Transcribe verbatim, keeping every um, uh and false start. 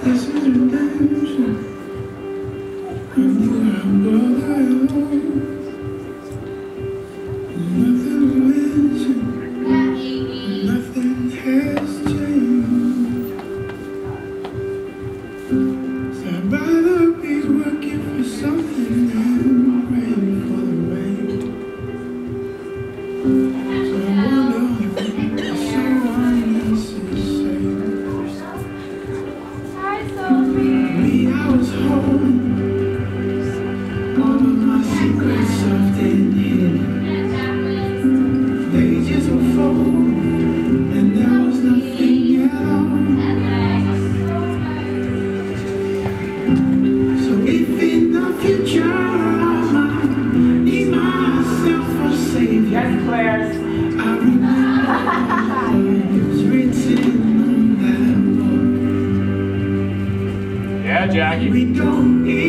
This is redemption. I knew I was alone. Nothing to mention. Nothing has changed. So I'd rather be working for something than praying for the rain. So I wonder if someone else is safe. Me, I was home. All of my secrets soft and hidden. They just were full, and there was nothing at all. So if in the future I might need myself a savior, Yes, Claire. I remember it was written on that book. Yeah, Jackie. We don't need